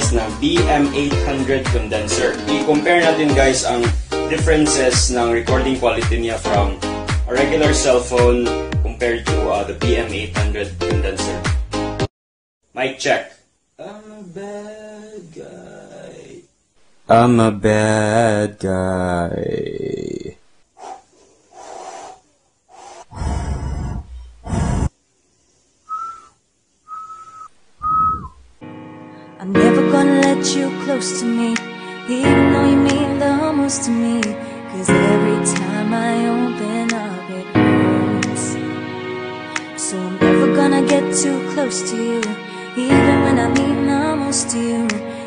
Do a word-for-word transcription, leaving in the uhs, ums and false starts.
guys ng B M eight hundred condenser. I-compare natin guys ang differences ng recording quality niya from a regular cell phone compared to uh, the B M eight hundred condenser. Mic check. I'm a bad guy. I'm a bad guy. I'm never gonna let you close to me, even though you mean the most to me. Cause every time I open up it hurts. So I'm never gonna get too close to you, even when I mean the most to you.